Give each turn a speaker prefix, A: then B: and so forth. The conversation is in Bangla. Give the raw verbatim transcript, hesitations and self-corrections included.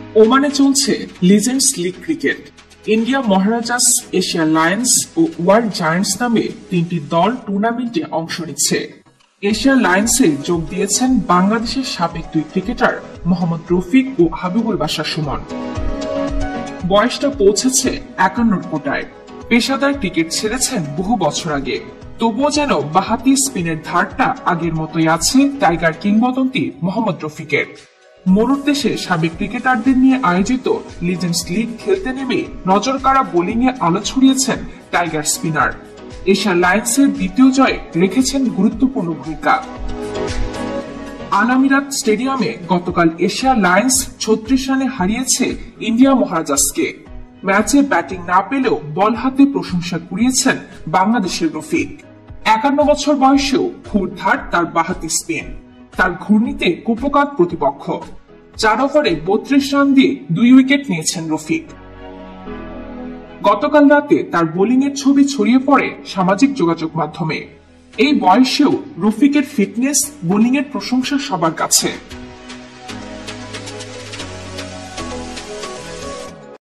A: ওমানে চলছে legends league cricket. India Maharajas, Asia Lions ও ওয়ার্ল্ড জায়ান্টস নামে তিনটি দল টুর্নামেন্টে অংশ নিচ্ছে। এশিয়া লায়ন্সে যোগ দিয়েছেন বাংলাদেশের সাবেক দুই ক্রিকেটার মোহাম্মদ রফিক ও হাবিবুল বাশার সুমন। বয়সটা পৌঁছেছে একান্নর কোটায়। পেশাদার ক্রিকেট ছেড়েছেন বহু বছর আগে, তবুও যেন বাহাতি স্পিনের ধারটা আগের মতোই আছে টাইগার কিংবদন্তি মোহাম্মদ রফিকের। মরুর দেশে সাবেক ক্রিকেটারদের নিয়ে আয়োজিত লিজেন্ডস লিগ খেলতে নেমে নজরকাড়া বোলিং এ আলো ছড়িয়েছেন টাইগার স্পিনার। এশিয়া লায়ন্সের দ্বিতীয় জয়ে রেখেছেন গুরুত্বপূর্ণ ভূমিকা। আল আমিরাত স্টেডিয়ামে গতকাল এশিয়া লায়ন্স ছত্রিশ রানে হারিয়েছে ইন্ডিয়া মহারাজাসকে। ম্যাচে ব্যাটিং না পেলেও বল হাতে প্রশংসা কুড়িয়েছেন বাংলাদেশের রফিক। একান্ন বছর বয়সেও হুড়ধার তার বাহাতি স্পিন, তার ঘূর্ণিতে কুপকাত প্রতিপক্ষ। চার ওভারে বত্রিশ রান দিয়ে দুই উইকেট নিয়েছেন রফিক। গতকাল রাতে তার বোলিং এর ছবি ছড়িয়ে পড়ে সামাজিক যোগাযোগ মাধ্যমে। এই বয়সেও রফিকের ফিটনেস, বোলিং এর প্রশংসা সবার কাছে।